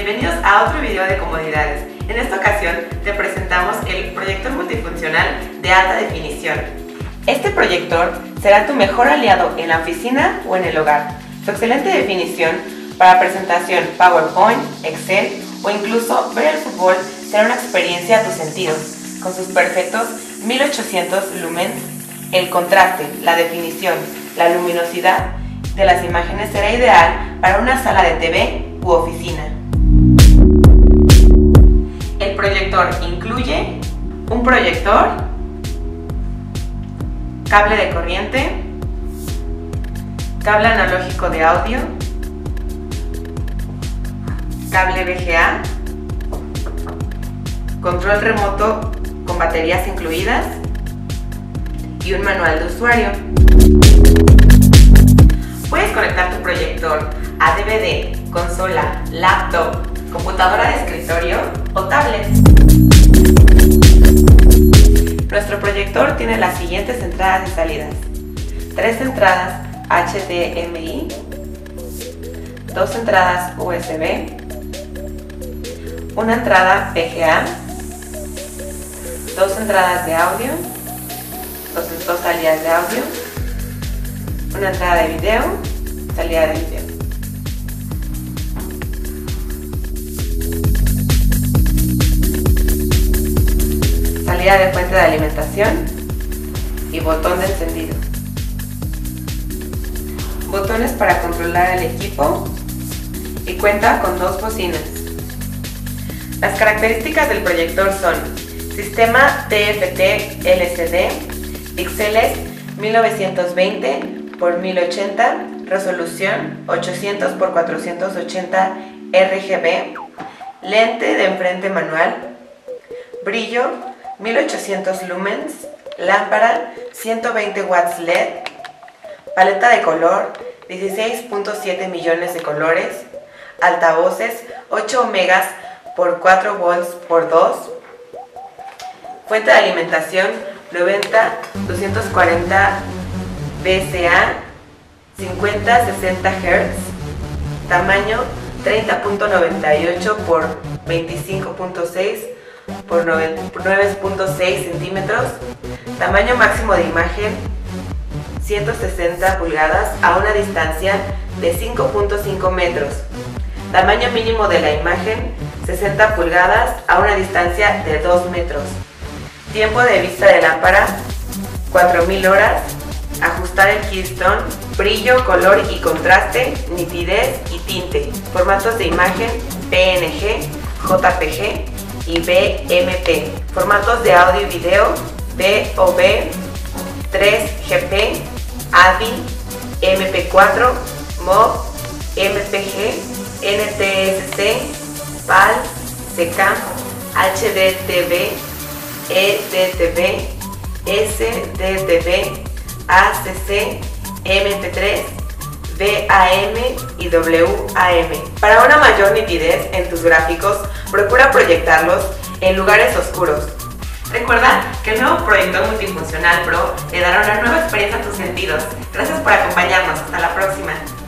bienvenidos a otro video de comodidades. En esta ocasión te presentamos el proyector multifuncional de alta definición. Este proyector será tu mejor aliado en la oficina o en el hogar. Su excelente definición para presentación PowerPoint, Excel o incluso ver el fútbol será una experiencia a tus sentidos. Con sus perfectos 1800 lumens, el contraste, la definición, la luminosidad de las imágenes será ideal para una sala de TV u oficina. El proyector incluye un proyector, cable de corriente, cable analógico de audio, cable VGA, control remoto con baterías incluidas y un manual de usuario. Puedes conectar tu proyector a DVD, consola, laptop, computadora de escritorio o tablet. Nuestro proyector tiene las siguientes entradas y salidas: 3 entradas HDMI, 2 entradas USB, una entrada VGA, 2 entradas de audio, 2 salidas de audio, una entrada de video, salida de video. Salida de fuente de alimentación y botón de encendido. Botones para controlar el equipo y cuenta con 2 bocinas. Las características del proyector son: sistema TFT LCD, píxeles 1920 por 1080, resolución 800 por 480 RGB, lente de enfrente manual, brillo 1800 lumens, lámpara 120 watts LED, paleta de color 16.7 millones de colores, altavoces 8 megas por 4 volts por 2, fuente de alimentación 90-240 VCA 50-60 Hz, tamaño 30.98 por 25.6 por 9.6 centímetros, tamaño máximo de imagen 160 pulgadas a una distancia de 5.5 metros, tamaño mínimo de la imagen 60 pulgadas a una distancia de 2 metros, tiempo de vista de lámpara 4000 horas, ajustar el keystone, brillo, color y contraste, nitidez y tinte, formatos de imagen PNG, JPG y BMP, formatos de audio y video VOV, 3GP, AVI, MP4, MOV, MPG, NTSC, PAL, CK, HDTV, EDTV, SDTV, ACC, MP3, VAM y WAM. Para una mayor nitidez en tus gráficos, procura proyectarlos en lugares oscuros. Recuerda que el nuevo proyector multifuncional Pro le dará una nueva experiencia a tus sentidos. Gracias por acompañarnos. Hasta la próxima.